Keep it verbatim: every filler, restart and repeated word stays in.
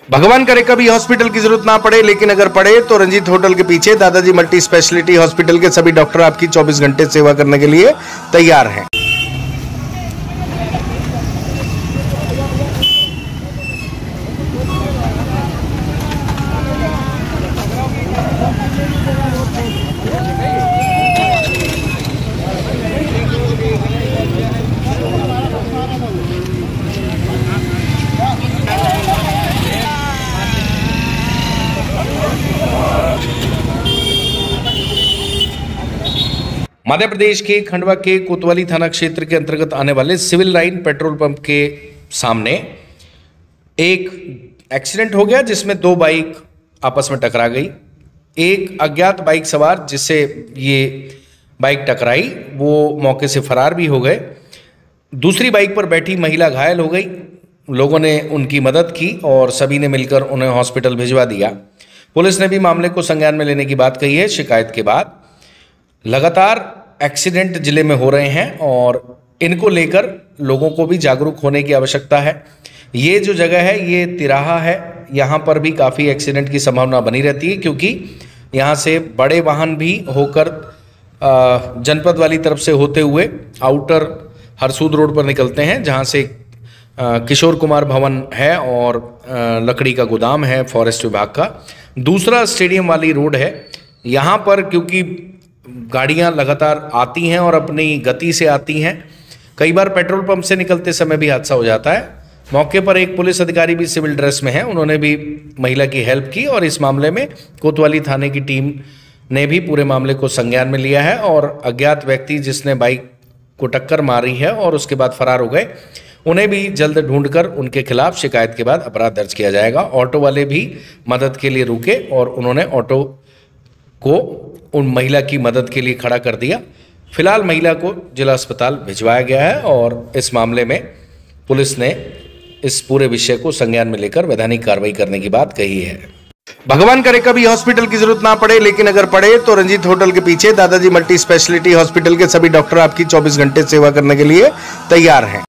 भगवान करे कभी हॉस्पिटल की जरूरत ना पड़े, लेकिन अगर पड़े तो रंजीत होटल के पीछे दादाजी मल्टी स्पेशलिटी हॉस्पिटल के सभी डॉक्टर आपकी चौबीस घंटे सेवा करने के लिए तैयार हैं। मध्य प्रदेश के खंडवा के कोतवाली थाना क्षेत्र के अंतर्गत आने वाले सिविल लाइन पेट्रोल पंप के सामने एक एक्सीडेंट हो गया, जिसमें दो बाइक आपस में टकरा गई। एक अज्ञात बाइक सवार जिससे ये बाइक टकराई वो मौके से फरार भी हो गए। दूसरी बाइक पर बैठी महिला घायल हो गई। लोगों ने उनकी मदद की और सभी ने मिलकर उन्हें हॉस्पिटल भिजवा दिया। पुलिस ने भी मामले को संज्ञान में लेने की बात कही है। शिकायत के बाद लगातार एक्सीडेंट जिले में हो रहे हैं और इनको लेकर लोगों को भी जागरूक होने की आवश्यकता है। ये जो जगह है ये तिराहा है, यहाँ पर भी काफ़ी एक्सीडेंट की संभावना बनी रहती है, क्योंकि यहाँ से बड़े वाहन भी होकर जनपद वाली तरफ से होते हुए आउटर हरसूद रोड पर निकलते हैं, जहाँ से किशोर कुमार भवन है और लकड़ी का गोदाम है फॉरेस्ट विभाग का। दूसरा स्टेडियम वाली रोड है। यहाँ पर क्योंकि गाड़ियां लगातार आती हैं और अपनी गति से आती हैं, कई बार पेट्रोल पंप से निकलते समय भी हादसा हो जाता है। मौके पर एक पुलिस अधिकारी भी सिविल ड्रेस में है, उन्होंने भी महिला की हेल्प की और इस मामले में कोतवाली थाने की टीम ने भी पूरे मामले को संज्ञान में लिया है और अज्ञात व्यक्ति जिसने बाइक को टक्कर मारी है और उसके बाद फरार हो गए, उन्हें भी जल्द ढूंढकर उनके खिलाफ शिकायत के बाद अपराध दर्ज किया जाएगा। ऑटो वाले भी मदद के लिए रुके और उन्होंने ऑटो को उन महिला की मदद के लिए खड़ा कर दिया। फिलहाल महिला को जिला अस्पताल भिजवाया गया है और इस मामले में पुलिस ने इस पूरे विषय को संज्ञान में लेकर वैधानिक कार्रवाई करने की बात कही है। भगवान करे कभी हॉस्पिटल की जरूरत ना पड़े, लेकिन अगर पड़े तो रंजीत होटल के पीछे दादाजी मल्टी स्पेशलिटी हॉस्पिटल के सभी डॉक्टर आपकी चौबीस घंटे सेवा करने के लिए तैयार हैं।